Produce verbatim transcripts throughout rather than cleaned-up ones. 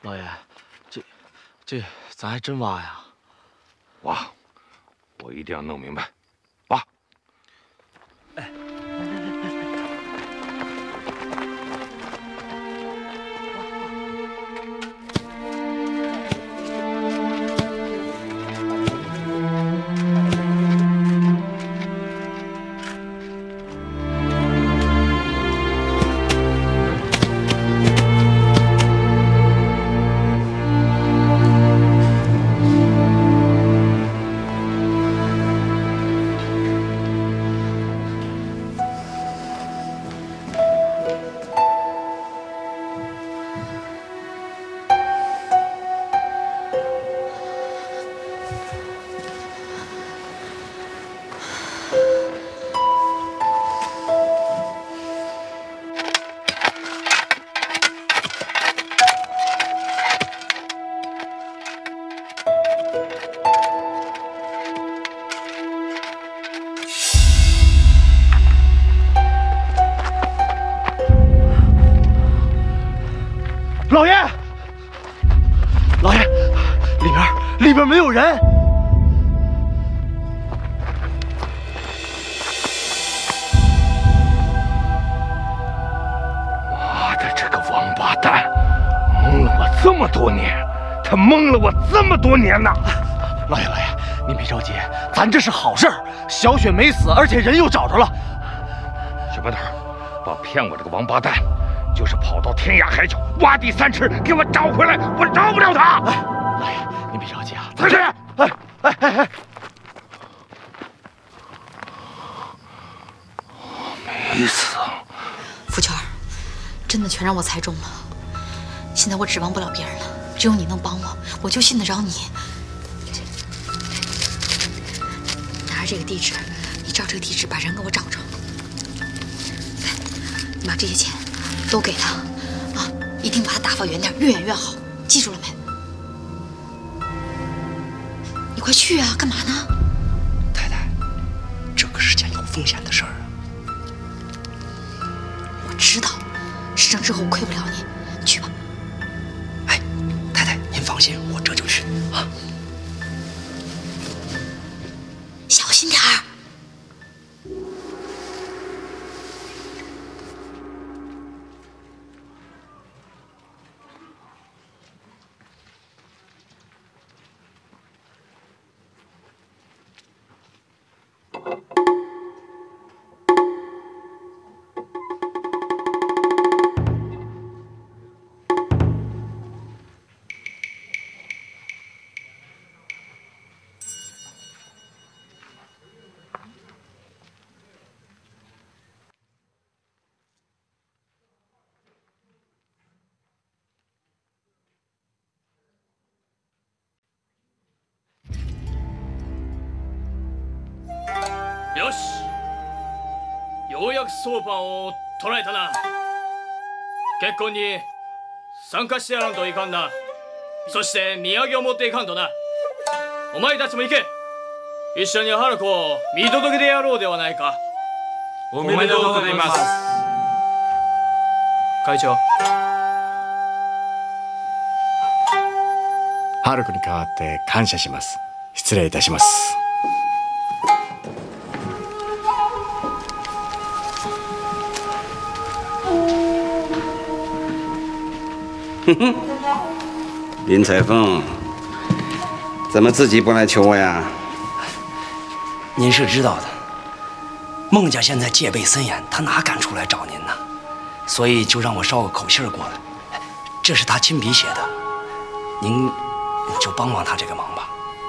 老爷，这这咱还真挖呀？ 挖，我一定要弄明白。挖。 哎。 老爷，老爷，里边里边没有人。 妈的，这个王八蛋，蒙了我这么多年，他蒙了我这么多年呐！ 老爷，老爷，您别着急，咱这是好事儿，小雪没死，而且人又找着了。 小白头，把骗我这个王八蛋！ 就是跑到天涯海角，挖地三尺，给我找回来，我饶不了他！ 哎，老爷，您别着急啊， 快去！哎哎哎哎！ 没死。 福全，真的全让我猜中了。现在我指望不了别人了，只有你能帮我，我就信得着你。拿着这个地址，你照这个地址把人给我找着。你把这些钱。 都给他，啊！一定把他打发远点，越远越好，记住了没？你快去啊！干嘛呢？ 太太，这可是件有风险的事儿啊！ 我知道，事成之后我亏不了你，你去吧。 哎，太太，您放心，我这就去啊。 小心点儿。 よし、ようやくソーパンを捕らえたな。結婚に参加してやらんといかんな。そして土産を持っていかんとな。お前たちも行け。一緒に春子を見届けてやろうではないか。 おめでとうございます。 会長。 春子に代わって感謝します。失礼いたします。 哼哼，林彩凤，怎么自己不来求我呀？ 您是知道的，孟家现在戒备森严，他哪敢出来找您呢？所以就让我捎个口信儿过来。这是他亲笔写的，您就帮帮他这个忙吧。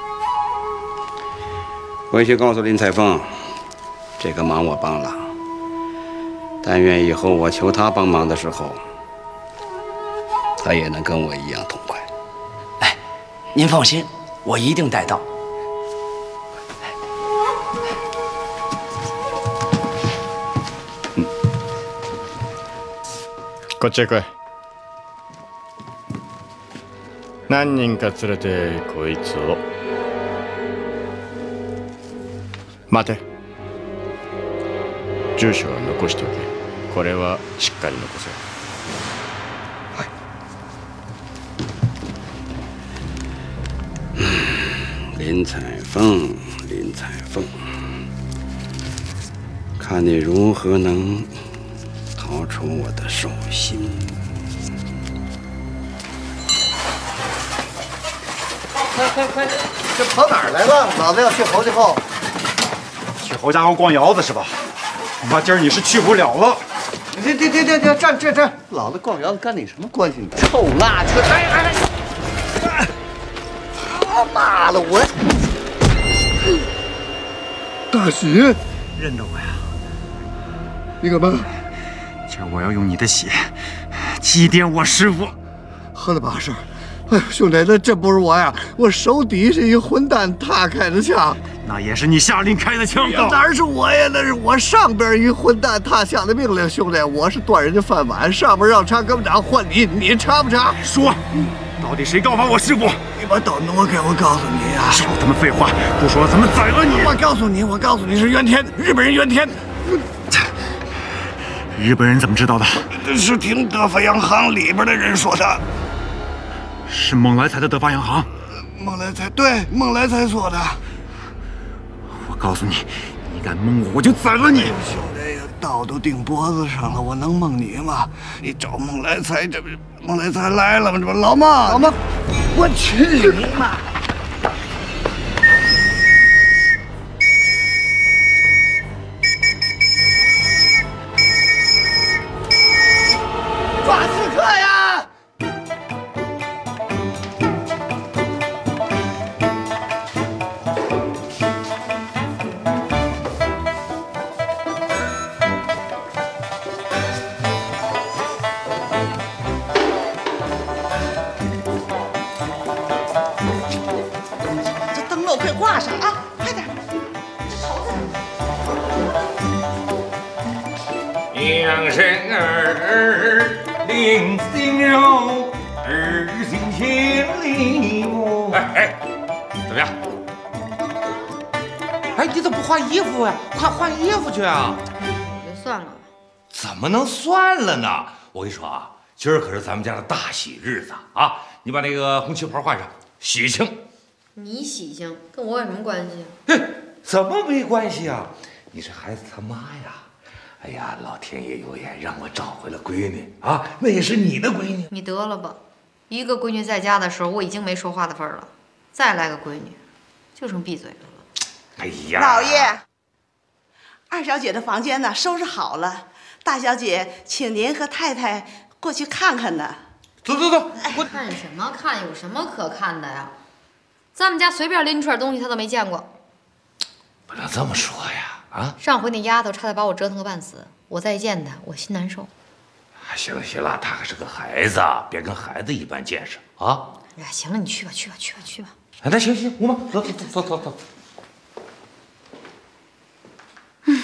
回去告诉林彩凤，这个忙我帮了，但愿以后我求他帮忙的时候。 他也能跟我一样痛快。 哎，您放心，我一定带到。 嗯，こっちへ来い。何人か連れてこいつを。待て。住所は残しておけ。これはしっかり残せ。 林彩凤，林彩凤，看你如何能逃出我的手心。 快快快，这跑哪儿来了？老子要去侯家后。去侯家后逛窑子是吧？恐怕今儿你是去不了了。停停停停停，站站站！老子逛窑子干你什么关系？你臭拉车！哎哎哎！他妈的，我大喜， 认得我呀？ 你干嘛？ 今儿我要用你的血祭奠我师傅。 喝了把事儿。哎呦，兄弟，那真不是我呀！我手底下一混蛋，他开的枪。 那也是你下令开的枪。 哪是我呀？那是我上边一混蛋，他下的命令。兄弟，我是端人家饭碗，上边让查革命党换你，你查不查？ 说，到底谁告发我师傅？ 你把刀挪开，我告诉你啊！ 少他妈废话，不说咱们宰了你！ 我告诉你，我告诉你是原田，日本人原田。 日本人怎么知道的？ 是听德发洋行里边的人说的。 是孟来才的德发洋行。 孟来才对，孟来才说的。 我告诉你，你敢蒙我，我就宰了你！ 兄弟，刀都钉脖子上了，我能蒙你吗？你找孟来才，这不是孟来才来了吗？这不老孟，老孟，我去你妈！抓刺客呀！ 挂上啊，快点！这头子。杨生儿领心肉，儿行千里目。哎哎，怎么样？ 哎，你怎么不换衣服呀？快换衣服去啊！ 就算了吧。 怎么能算了呢？我跟你说啊，今儿可是咱们家的大喜日子啊！你把那个红旗袍换上，喜庆。 你喜庆跟我有什么关系？ 嘿，怎么没关系啊？你是孩子他妈呀！哎呀，老天爷有眼，让我找回了闺女啊！那也是你的闺女。 你得了吧，一个闺女在家的时候，我已经没说话的份儿了，再来个闺女，就剩闭嘴的了。 哎呀， 老爷，二小姐的房间呢收拾好了，大小姐请您和太太过去看看呢。 走走走， 我看什么看？有什么可看的呀？咱们家随便拎出点东西，他都没见过。 不能这么说呀！啊， 上回那丫头差点把我折腾个半死，我再见她，我心难受。 行了行了，他可是个孩子，别跟孩子一般见识啊！ 哎，行了，你去吧去吧去吧去吧。 哎，那行行，吴妈，走走走走走走。嗯。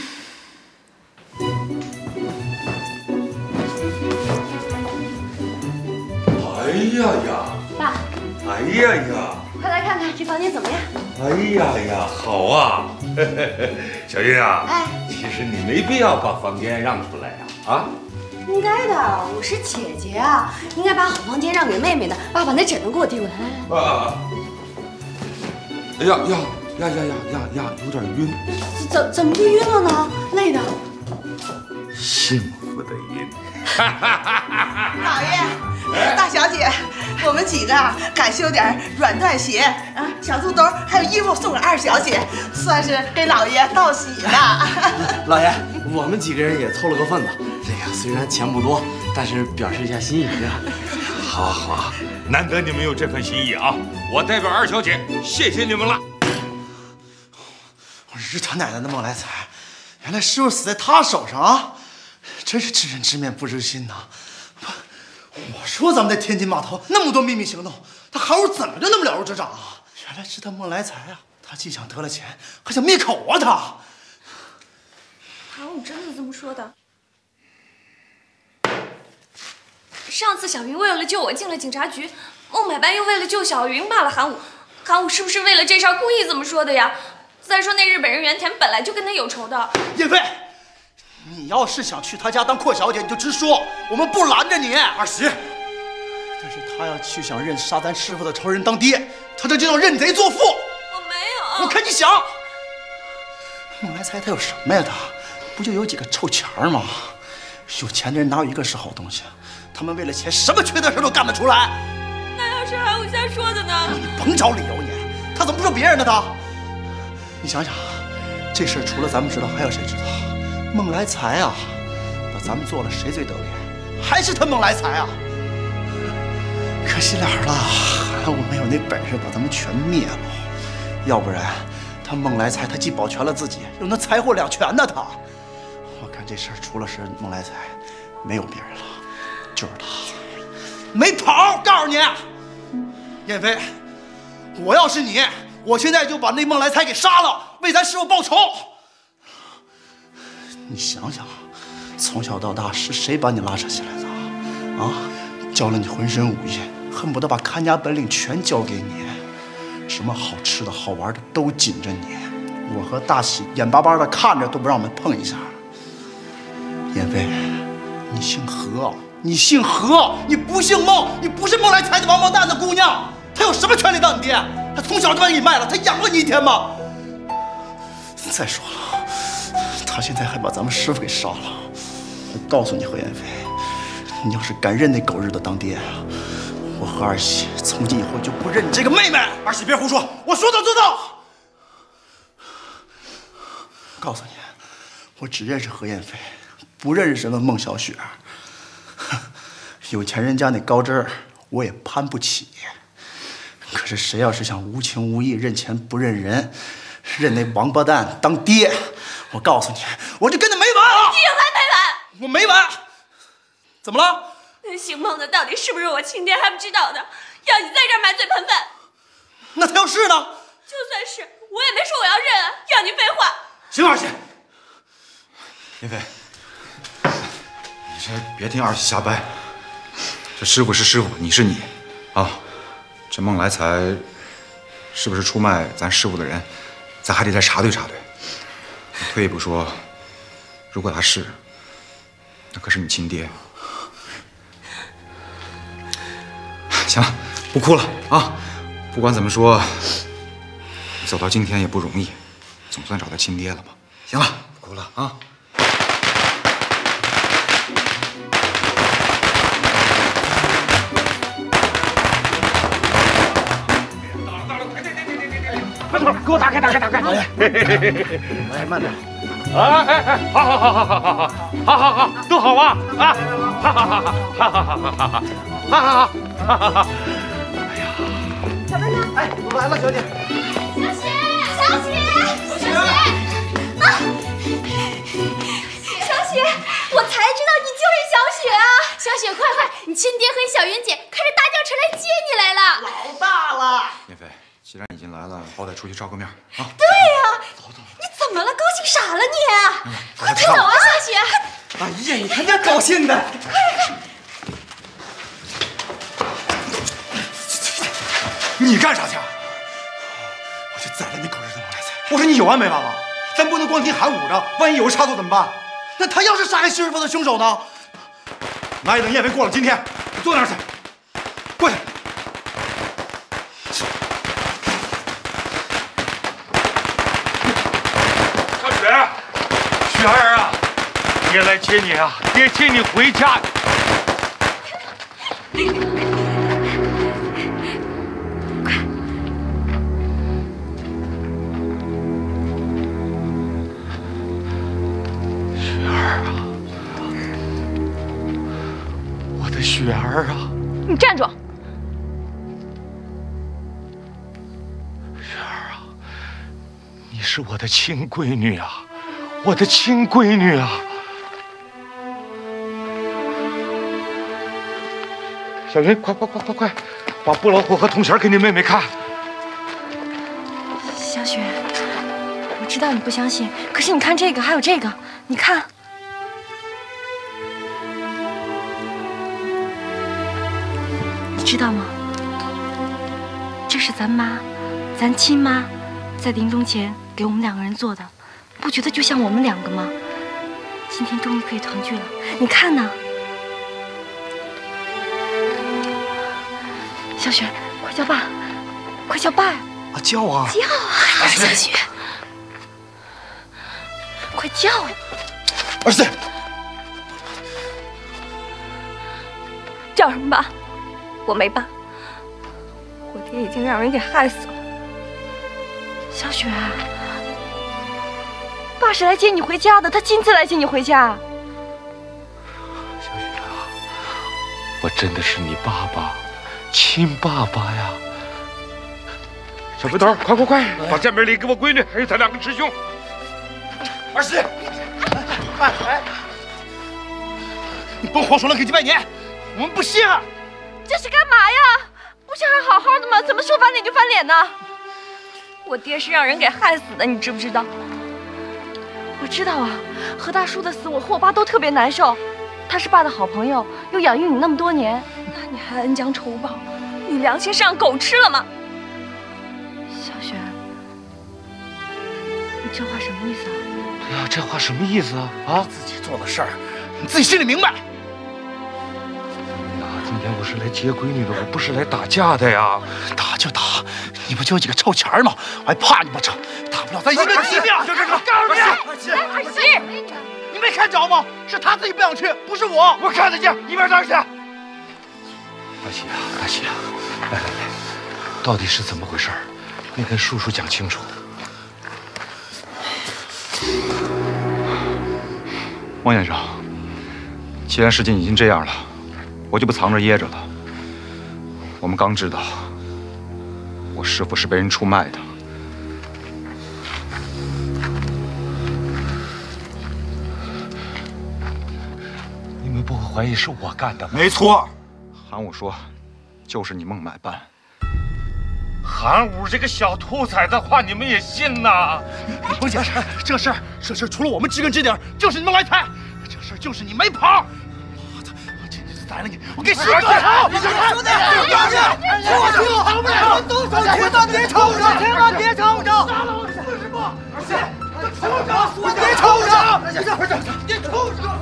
哎呀呀！ 爸。 哎呀呀！ 快来看看这房间怎么样？ 哎呀呀，好啊！小云啊， 哎， 其实你没必要把房间让出来呀，啊？ 应该的，我是姐姐啊，应该把好房间让给妹妹的。爸把那枕头给我递过来。 啊！哎呀呀呀呀呀呀呀，有点晕。 怎怎么就晕了呢？累的。 幸福的晕。 老爷，大小姐，我们几个啊敢修点软缎鞋啊，小肚兜还有衣服送给二小姐，算是给老爷道喜了。 老爷，我们几个人也凑了个份子。这个虽然钱不多，但是表示一下心意啊。 好好，难得你们有这份心意啊！我代表二小姐谢谢你们了。 我日他奶奶的孟来才，原来师傅死在他手上啊！真是知人知面不知心呐！我说咱们在天津码头那么多秘密行动，他韩武怎么就那么了如指掌啊？原来是他孟来才啊！他既想得了钱，还想灭口啊！他韩武真的这么说的？上次小云为了救我进了警察局，孟买班又为了救小云骂了韩武，韩武是不是为了这事儿故意这么说的呀？再说那日本人原田本来就跟他有仇的。 叶飞，你要是想去他家当阔小姐，你就直说，我们不拦着你。二喜，但是他要去想认杀咱师傅的仇人当爹，他这就叫认贼作父。 我没我看你想。孟来才他有什么呀？他不就有几个臭钱儿吗？有钱的人哪有一个是好东西？他们为了钱，什么缺德事都干得出来。 那要是韩武瞎说的呢？ 你甭找理由你，他怎么不说别人的他？你想想，这事儿除了咱们知道，还有谁知道？孟来才啊，把咱们做了，谁最得脸？还是他孟来才啊！可惜了了，我没有那本事把他们全灭了，要不然他孟来才他既保全了自己，又能财货两全呢。他，我看这事儿除了是孟来才，没有别人了，就是他，没跑。告诉你，燕飞，我要是你，我现在就把那孟来才给杀了，为咱师傅报仇。你想想，从小到大是谁把你拉扯起来的？啊，教了你浑身武艺，恨不得把看家本领全教给你，什么好吃的好玩的都紧着你。我和大喜眼巴巴的看着，都不让我们碰一下。燕飞，你姓何，你姓何，你不姓孟，你不是孟来才的王八蛋的姑娘。他有什么权利当你爹？他从小就把你卖了，他养过你一天吗？再说了，他现在还把咱们师傅给杀了。我告诉你，何燕飞，你要是敢认那狗日的当爹，我和二喜从今以后就不认你这个妹妹。二喜别胡说，我说到做到。告诉你，我只认识何燕飞，不认识什么孟小雪。有钱人家那高枝儿我也攀不起。可是谁要是想无情无义、认钱不认人，认那王八蛋当爹，我告诉你，我就跟他没完了！ 你有完没完？ 我没完。怎么了？ 那姓孟的到底是不是我亲爹还不知道的，要你在这儿满嘴喷粪。 那他要是呢？ 就算是，我也没说我要认啊，要你废话。 行，二喜，燕飞，你这别听二喜瞎掰。这师傅是师傅，你是你，啊。这孟来才是不是出卖咱师傅的人，咱还得再查对查对。退一步说，如果他是，那可是你亲爹。行了，不哭了啊！不管怎么说，走到今天也不容易，总算找到亲爹了吧？行了，不哭了啊！ 给我打开，打开，打开！哎， 慢点。 哎哎哎，好好好好好好好好好好，都好啊啊！好好好好好好好好好好好好好！哎呀， 小妹妹，哎，我来了，小姐。 小雪，小雪，小雪啊！小雪，我才知道你就是小雪啊！ 小雪，快快，你亲爹和小云姐开着大轿车来接你来了。 老大了。 燕飞。既然已经来了，好歹出去照个面啊！ 对呀，走走，你怎么了？高兴傻了你？快快走啊，小雪！ 哎呀，你看这高兴的！ 你干啥去？我就宰了那狗日的孟来才！我说你有完没完了？咱不能光听喊武的，万一有人插足怎么办？ 那他要是杀害媳妇的凶手呢？ 那也等燕飞过了今天，你坐那儿去，过去。 雪儿啊，爹来接你啊！爹接你回家。 快！ 雪儿啊，我的雪儿啊！ 你站住！ 雪儿啊，你是我的亲闺女啊！我的亲闺女啊！小云，快快快快快，把布老虎和铜钱给你妹妹看。 小雪，我知道你不相信，可是你看这个，还有这个，你看。你知道吗？这是咱妈，咱亲妈，在临终前给我们两个人做的。不觉得就像我们两个吗？今天终于可以团聚了，你看呢？小雪，快叫爸，快叫爸！ 啊，叫啊！ 叫啊！ 小雪，快叫呀！ 儿媳， 叫什么爸？我没爸，我爹已经让人给害死了。小雪，爸是来接你回家的，他亲自来接你回家。 小雪啊，我真的是你爸爸，亲爸爸呀！小肥头，快快快，把见面礼给我闺女，还有咱两个师兄。 儿媳，哎哎，你甭胡说了，给你拜年，我们不信。 这是干嘛呀？不是还好好的吗？怎么说翻脸就翻脸呢？我爹是让人给害死的，你知不知道？我知道啊，何大叔的死，我和我爸都特别难受。他是爸的好朋友，又养育你那么多年，那你还恩将仇报，你良心是让狗吃了吗？小雪，你这话什么意思啊？ 对呀，这话什么意思啊？啊， 自己做的事儿，你自己心里明白。 今天我是来接闺女的，我不是来打架的呀！ 打就打，你不就几个臭钱儿吗？我还怕你不成？大不了咱一个机命。就这个，告诉你， 儿媳，儿媳， 你没看着吗？是他自己不想去，不是我。我看得见，一边站去。 大喜啊，大喜啊！来来来，到底是怎么回事？你跟叔叔讲清楚。 王先生，既然事情已经这样了，我就不藏着掖着了。我们刚知道，我师父是被人出卖的。 你们不会怀疑是我干的吧？ 没错，韩武说，就是你孟买办。 韩武这个小兔崽子话，你们也信呐？ 你甭解释，这事儿，这事儿除了我们知根知底，就是你们来猜。这事儿就是你没跑。宰了你！我给你死个头！你兄弟，兄弟，我去，我跑不了，动手，千万别抽着，千万别抽着！杀了我！师傅，儿媳，抽着，你别抽着！儿子，儿子，别抽着！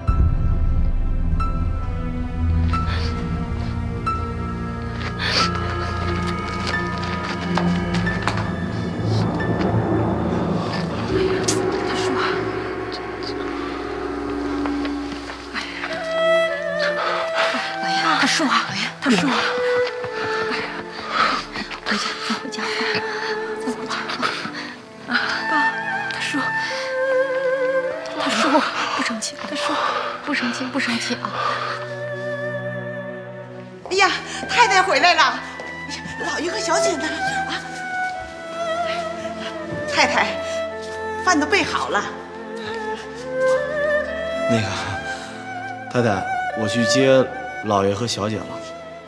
大叔啊，大叔，回家，咱回家，咱回家。啊，爸，大叔，大叔，不生气，大叔，不生气，不生气啊！ 哎呀，太太回来了！哎呀，老爷和小姐呢？啊，太太，饭都备好了。 那个，太太，我去接老爷和小姐了。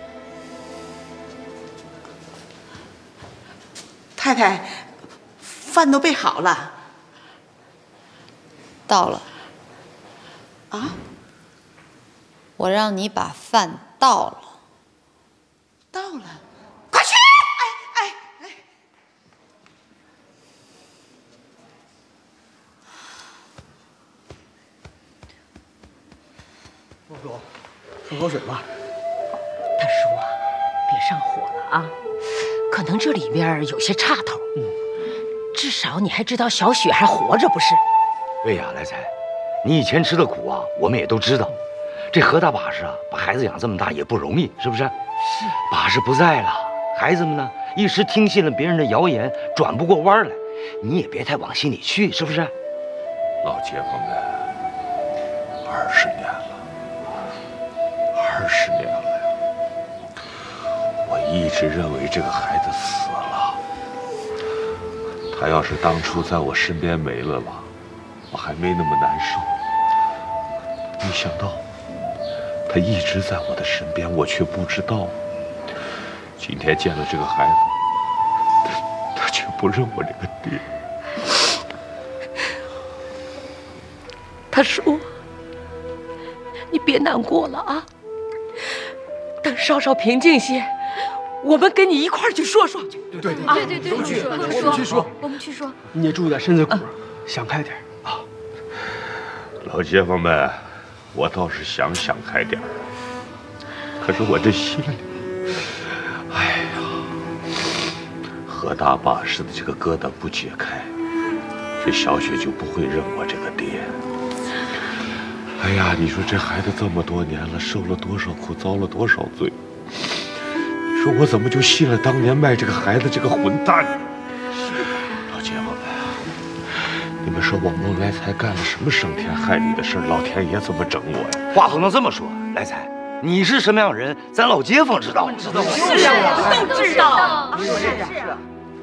太太，饭都备好了。 到了。 啊？ 我让你把饭倒了。 到了，快去！哎哎哎！ 公主，喝口水吧。 大叔啊，别上火了啊，可能这里边有些岔头。嗯，至少你还知道小雪还活着，不是？ 对呀，来财，你以前吃的苦啊，我们也都知道。这何大把式啊，把孩子养这么大也不容易，是不是？是。把式不在了，孩子们呢，一时听信了别人的谣言，转不过弯来。你也别太往心里去，是不是？ 老街坊们，二十年了，二十年了呀！我一直认为这个孩子死了。他要是当初在我身边没了吧，我还没那么难受。没想到。他一直在我的身边，我却不知道。今天见了这个孩子，他他却不认我这个爹。 大叔，你别难过了啊！等稍稍平静些，我们跟你一块儿去说说去。 对对啊， 对对对， 我们去， 我们去说， 我们去说。 你也注意点身子骨，想开点啊！ 老街坊们。我倒是想想开点儿，可是我这心里，哎呀， 何大把式的这个疙瘩不解开，这小雪就不会认我这个爹。哎呀，你说这孩子这么多年了，受了多少苦，遭了多少罪，你说我怎么就信了当年卖这个孩子这个混蛋？老街坊们，你们说我孟来才干了什么伤天害理的事，老天爷这么整我呀？ 话不能这么说，来才，你是什么样人，咱老街坊知道。知道， 是啊，都知道。 是啊，是啊。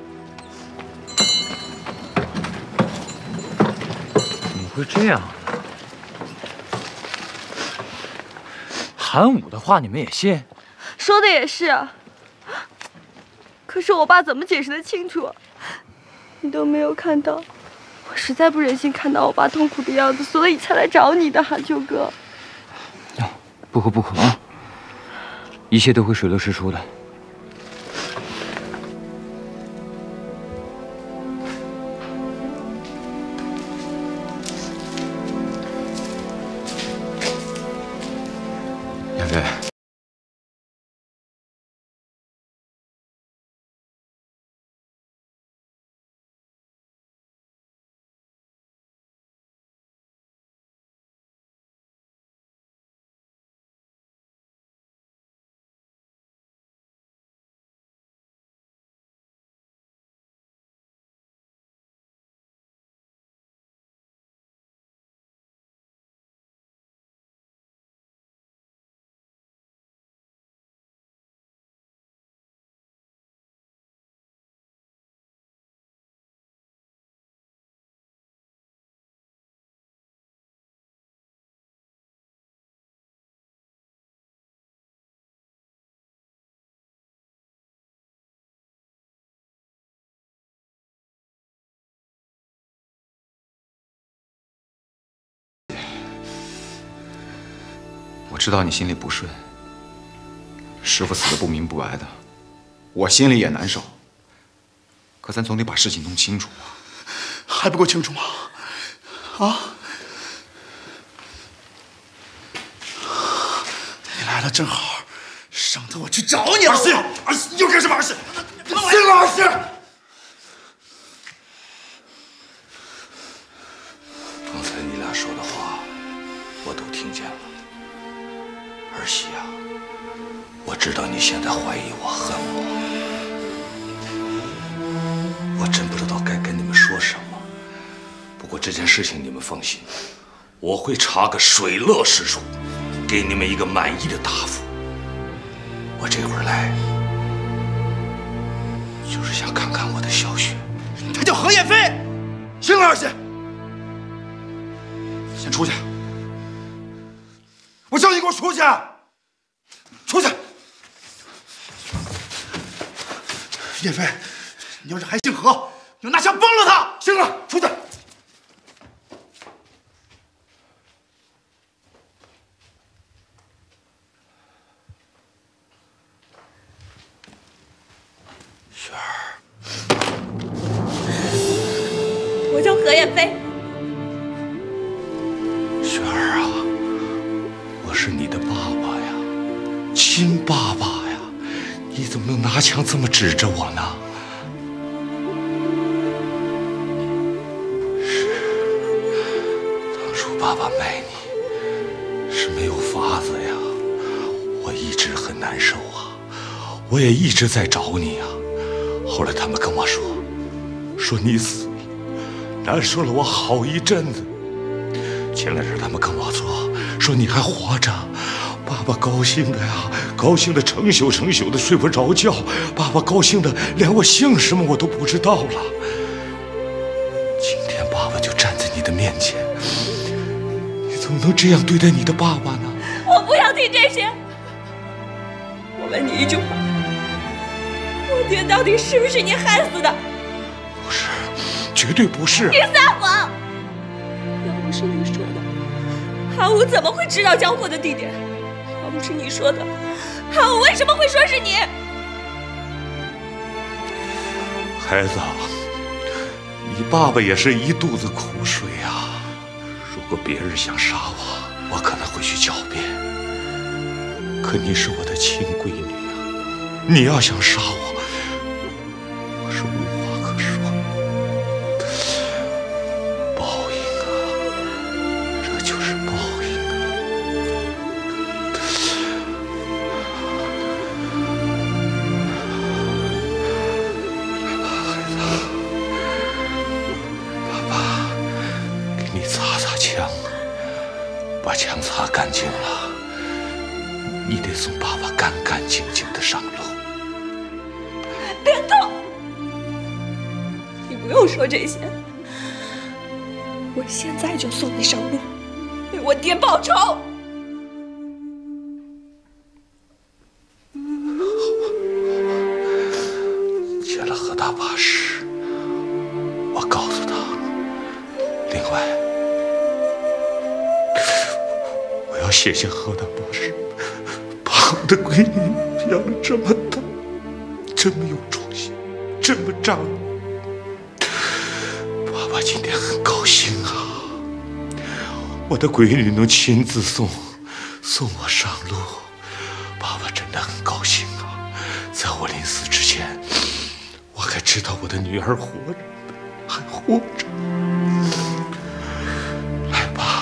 怎么会这样？韩武的话你们也信？ 说的也是。可是我爸怎么解释得清楚？你都没有看到，我实在不忍心看到我爸痛苦的样子，所以才来找你的，韩秋哥。 不哭不哭啊！一切都会水落石出的。 燕飞，我知道你心里不顺，师傅死的不明不白的，我心里也难受。可咱总得把事情弄清楚啊！ 还不够清楚吗？啊！你来了正好，省得我去找你了。儿媳，儿媳，你又干什么？儿媳，行了，儿媳。 刚才你俩说的话，我都听见了。儿媳啊，我知道你现在怀疑我、恨我，我真不知道该跟你们说什么。不过这件事情你们放心，我会查个水落石出，给你们一个满意的答复。我这会儿来，就是想看看我的小雪。 她叫何燕飞。行了，儿媳， 先出去。我叫你给我出去！出去！ 叶飞，你要是还姓何，就拿枪崩了他！行了，出去！ 雪儿， 我叫何燕飞。 雪儿啊，我是你的爸爸呀，亲爸爸呀，你怎么能拿枪这么指着我呢？是，当初爸爸卖你是没有法子呀，我一直很难受啊，我也一直在找你啊。后来他们跟我说，说你死了，难受了我好一阵子。前两日他们跟我说，说你还活着，爸爸高兴的呀，高兴的成宿成宿的睡不着觉，爸爸高兴的连我姓什么我都不知道了。今天爸爸就站在你的面前，你怎么能这样对待你的爸爸呢？ 我不要听这些。我问你一句话，我爹到底是不是你害死的？ 不是，绝对不是。 你撒谎！要不是你说的，韩武怎么会知道交货的地点？要不是你说的，韩武为什么会说是你？ 孩子，你爸爸也是一肚子苦水啊。如果别人想杀我，我可能会去狡辩。可你是我的亲闺女啊，你要想杀我，我是无话可说。报应啊，这就是报应啊！来吧，孩子，爸爸给你擦擦枪，把枪擦干净了。 你得送爸爸干干净净的上路。 别动！你不用说这些，我现在就送你上路，为我爹报仇。 见了何大法师，我告诉他，另外，我要谢谢何大法师。 我的闺女养了这么大，这么有出息，这么仗义，爸爸今天很高兴啊！我的闺女能亲自送送我上路，爸爸真的很高兴啊！在我临死之前，我还知道我的女儿活着，还活着。来吧。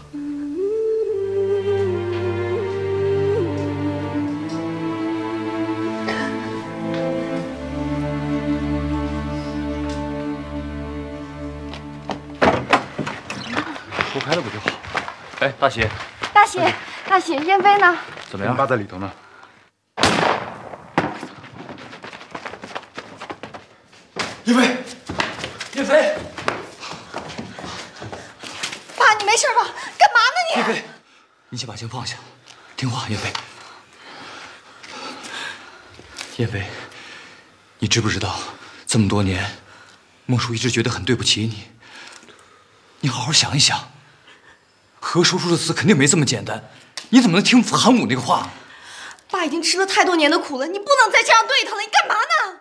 说开了不就好？哎，大喜， 大喜，大喜，燕飞呢？ 怎么样？爸在里头呢。 燕飞，燕飞， 爸，你没事吧？干嘛呢你？ 燕飞，你先把枪放下，听话，燕飞。燕飞，你知不知道，这么多年，孟叔一直觉得很对不起你。你好好想一想。 何叔叔的死肯定没这么简单，你怎么能听韩武那个话？ 爸已经吃了太多年的苦了，你不能再这样对他了，你干嘛呢？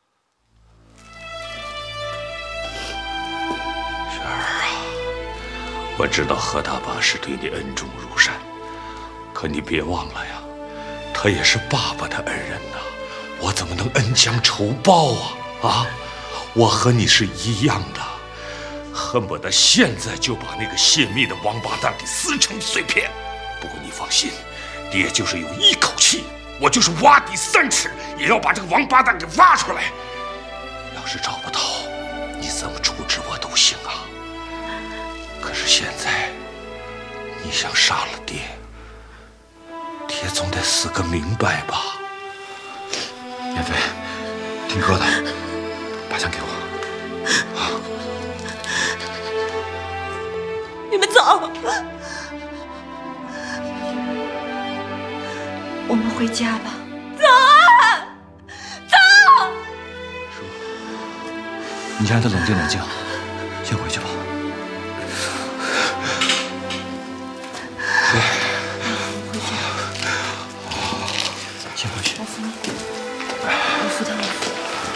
雪儿啊，我知道何大法师对你恩重如山，可你别忘了呀，他也是爸爸的恩人呐，我怎么能恩将仇报啊？啊，我和你是一样的。 恨不得现在就把那个泄密的王八蛋给撕成碎片。不过你放心，爹就是有一口气，我就是挖地三尺，也要把这个王八蛋给挖出来。要是找不到，你怎么处置我都行啊。可是现在，你想杀了爹，爹总得死个明白吧？ 燕飞，听哥的，把枪给我。啊你们走，我们回家吧。走啊，走！ 叔，你先让他冷静冷静，先回去吧。 回去。 先回去。 我扶你，我扶他，我扶。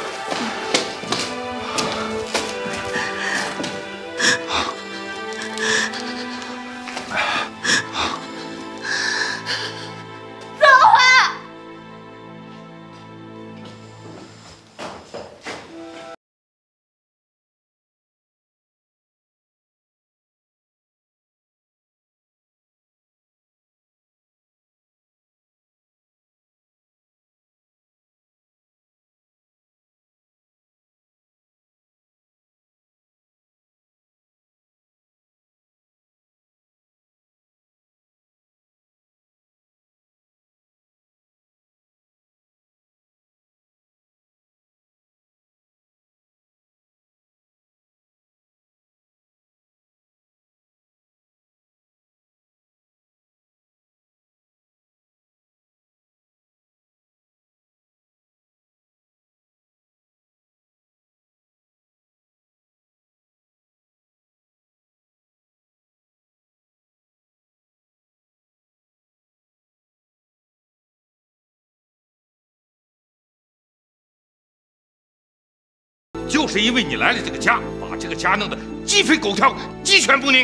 就是因为你来了这个家，把这个家弄得鸡飞狗跳、鸡犬不宁。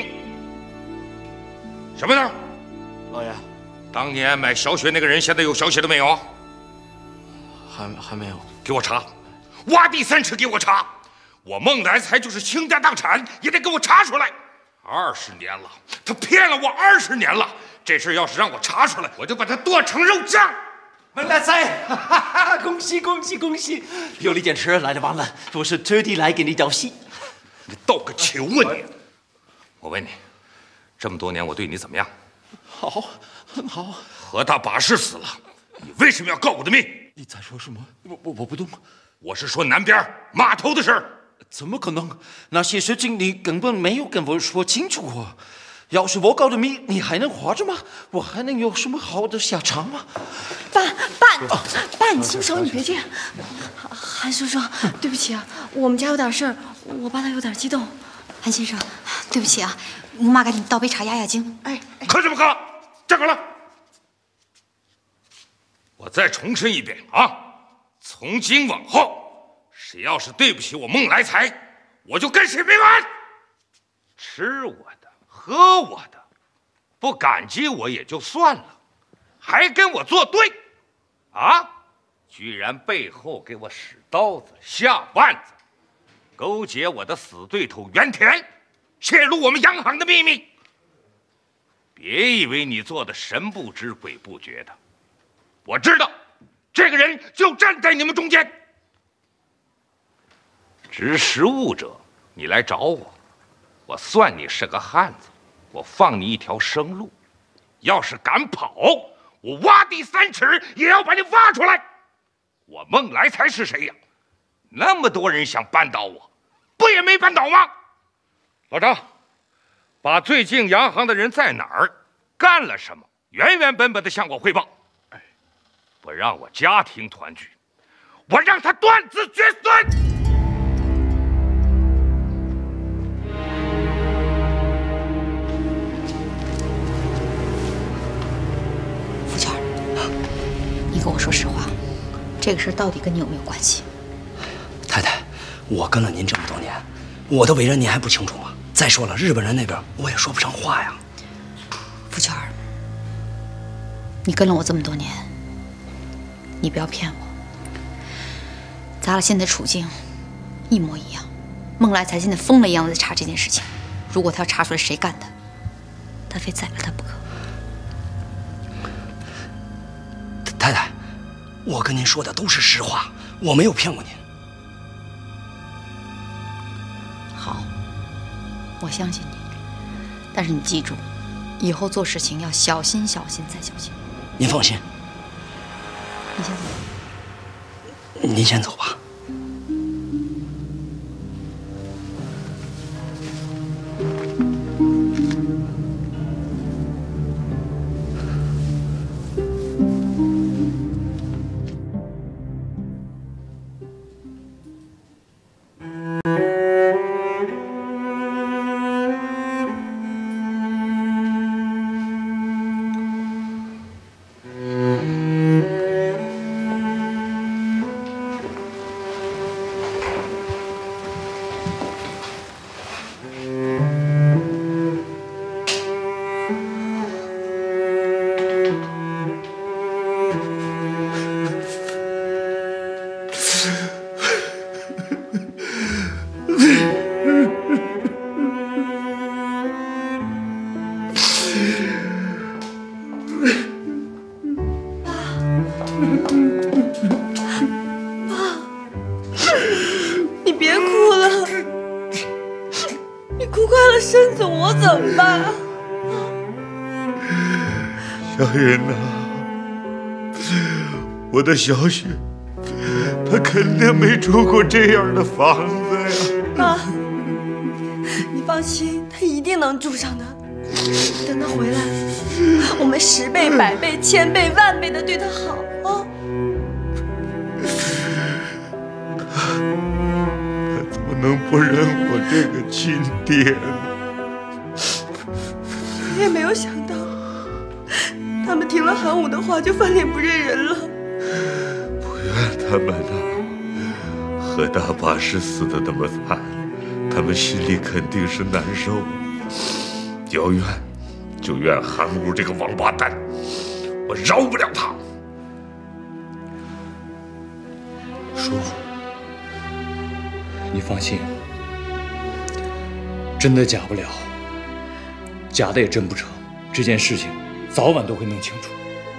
什么呢？ 老爷， 当年买小雪那个人，现在有消息了没有？ 还还没有。 给我查， 挖地三尺给我查！我孟来才就是倾家荡产也得给我查出来！二十年了，他骗了我二十年了，这事要是让我查出来，我就把他剁成肉酱！ 孟来才，哈哈哈！恭喜恭喜恭喜！有你坚持来得晚了，我是特地来给你道喜。 你道个球啊你！我问你，这么多年我对你怎么样？ 好，很好。 何大把式死了，你为什么要告我的命？ 你在说什么？我我我不懂。 我是说南边码头的事儿。 怎么可能？那些事情你根本没有跟我说清楚啊！要是我告的密，你还能活着吗？我还能有什么好的下场吗？ 爸爸爸，你轻手，你别这样。韩叔叔，对不起啊，我们家有点事儿，我爸他有点激动。韩先生，对不起啊，我妈给你倒杯茶压压惊。哎， 喝什么喝？站好了！我再重申一遍啊，从今往后，谁要是对不起我孟来才，我就跟谁没完！吃我的，喝我的，不感激我也就算了，还跟我作对，啊！居然背后给我使刀子下绊子，勾结我的死对头袁田，泄露我们洋行的秘密。别以为你做的神不知鬼不觉的，我知道，这个人就站在你们中间。识时务者，你来找我，我算你是个汉子，我放你一条生路。要是敢跑，我挖地三尺也要把你挖出来。我孟来才是谁呀？那么多人想扳倒我，不也没扳倒吗？老张，把最近洋行的人在哪儿，干了什么，原原本本的向我汇报。不让我家庭团聚，我让他断子绝孙。 福全，你跟我说实话，这个事儿到底跟你有没有关系？ 太太，我跟了您这么多年，我的为人您还不清楚吗？再说了，日本人那边我也说不上话呀。 福全，你跟了我这么多年，你不要骗我。咱俩现在处境一模一样，孟来才现在疯了一样的在查这件事情。如果他要查出来谁干的，他非宰了他不可。 太太，我跟您说的都是实话，我没有骗过您。 好，我相信你，但是你记住，以后做事情要小心、小心再小心。 您放心， 你先走。 您先走吧。 小云呐，我的小雪，她肯定没住过这样的房子呀。 爸，你放心，她一定能住上的。等她回来，我们十倍、百倍、千倍、万倍的对她好啊！ 她怎么能不认我这个亲爹呢？ 我也没有想到。他们听了韩武的话就翻脸不认人了。 不怨他们呐，何大把式死的那么惨，他们心里肯定是难受。要怨就怨韩武这个王八蛋，我饶不了他。 叔父， 你放心，真的假不了，假的也真不成。这件事情早晚都会弄清楚。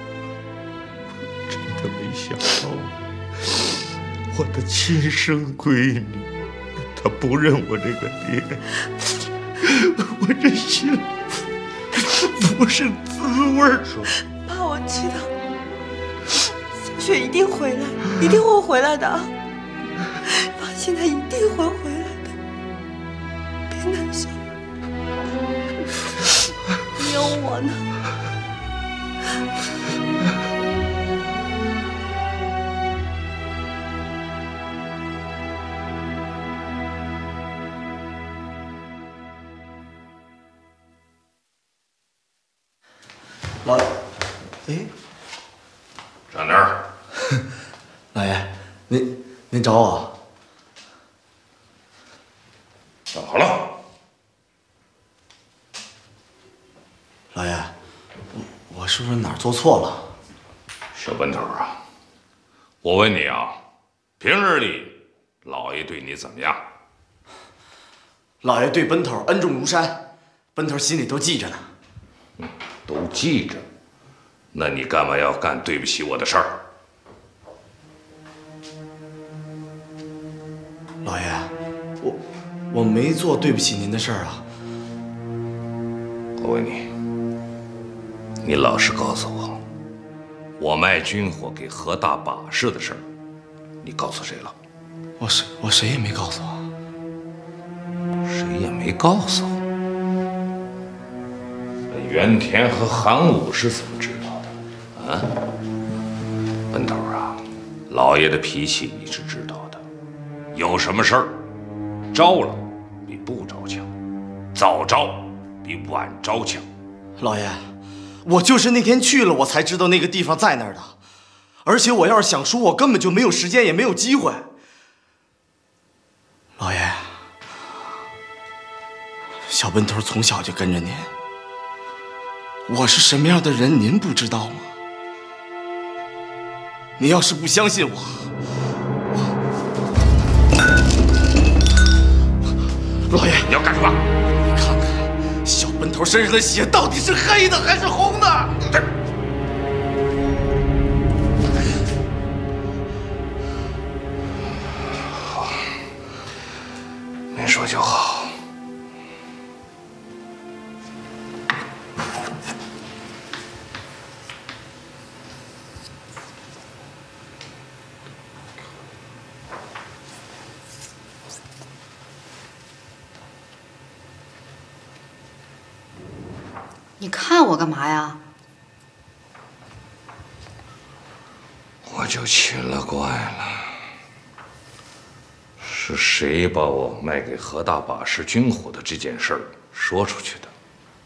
真的没想到，我的亲生闺女，她不认我这个爹，我这心里不是滋味儿。 爸，我知道，小雪一定回来，一定会回来的。放心，她一定会回来的，别难受，你有我呢。 老，哎， 站那儿。 老爷，您您找我？ 站好了。 老爷，我我是不是哪儿做错了？ 小奔头啊，我问你啊，平日里老爷对你怎么样？ 老爷对奔头恩重如山，奔头心里都记着呢。 嗯，都记着。那你干嘛要干对不起我的事儿？ 老爷，我我没做对不起您的事儿啊。 我问你，你老实告诉我，我卖军火给何大把式的事儿，你告诉谁了？ 我谁我谁也没告诉我。 谁也没告诉我。那原田和韩武是怎么知道的？啊，奔头啊，老爷的脾气你是知道的，有什么事儿，招了比不招强，早招比晚招强。 老爷，我就是那天去了，我才知道那个地方在那儿的，而且我要是想说，我根本就没有时间，也没有机会。老爷，小奔头从小就跟着您，我是什么样的人，您不知道吗？您要是不相信我，老爷， 你要干什么？ 你看看小奔头身上的血到底是黑的还是红的？ 这好，没说就好。 你看我干嘛呀？ 我就奇了怪了，是谁把我卖给何大把式军火的这件事儿说出去的？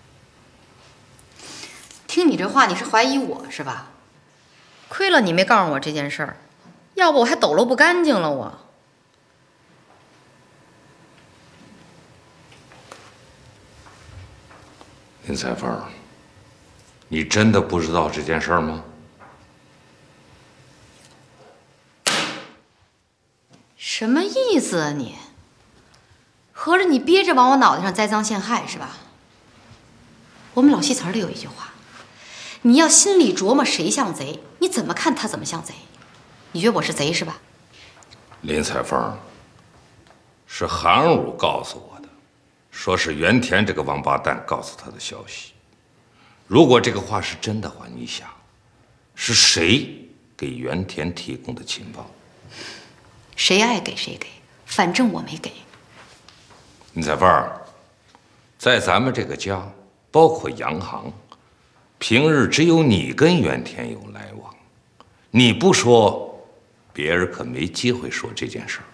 听你这话，你是怀疑我是吧？亏了你没告诉我这件事儿，要不我还抖搂不干净了我。 林彩凤，你真的不知道这件事儿吗？ 什么意思啊你？合着你憋着往我脑袋上栽赃陷害是吧？我们老戏词里有一句话，你要心里琢磨谁像贼，你怎么看他怎么像贼。你觉得我是贼是吧？ 林彩凤，是韩武告诉我的，说是原田这个王八蛋告诉他的消息。如果这个话是真的话，你想，是谁给原田提供的情报？ 谁爱给谁给，反正我没给。 林彩凤，在咱们这个家，包括洋行，平日只有你跟原田有来往，你不说，别人可没机会说这件事儿。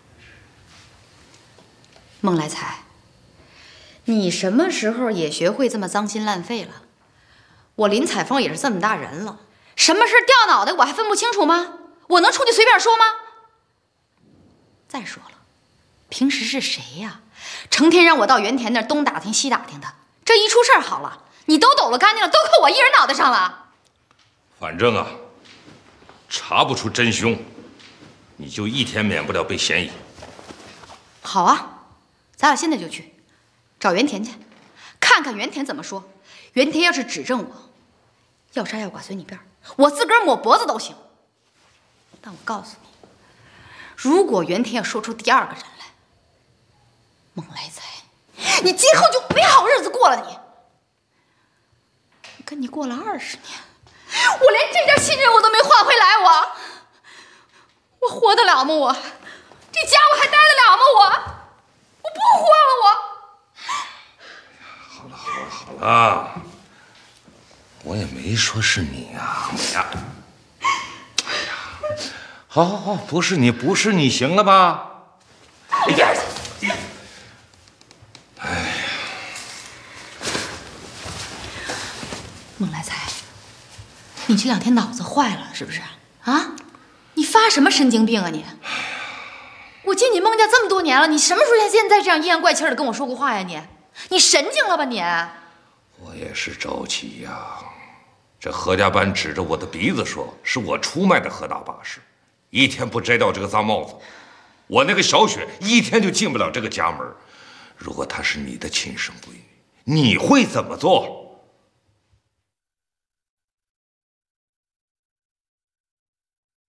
孟来才，你什么时候也学会这么脏心烂肺了？我林彩凤也是这么大人了，什么事掉脑袋我还分不清楚吗？我能出去随便说吗？再说了，平时是谁呀？成天让我到原田那儿东打听西打听的，这一出事儿好了，你都抖了干净了，都扣我一人脑袋上了。 反正啊，查不出真凶，你就一天免不了被嫌疑。 好啊，咱俩现在就去找原田去，看看原田怎么说。原田要是指证我，要杀要剐随你便，我自个儿抹脖子都行。但我告诉你，如果原田要说出第二个人来，孟来才，你今后就没好日子过了。你，我跟你过了二十年，我连这点信任我都没换回来，我，我活得了吗？我，这家我还待得了吗？我，我不活了，我。 好了好了好了，我也没说是你啊，哎呀，哎呀，好好好，不是你不是你，行了吧？一边去。哎呀， 孟来才，你这两天脑子坏了是不是？啊，你发什么神经病啊你？我进你孟家这么多年了，你什么时候像现在这样阴阳怪气的跟我说过话呀你？你神经了吧你？ 我也是着急呀。这何家班指着我的鼻子说是我出卖的何大把式，一天不摘掉这个脏帽子，我那个小雪一天就进不了这个家门。如果她是你的亲生闺女，你会怎么做？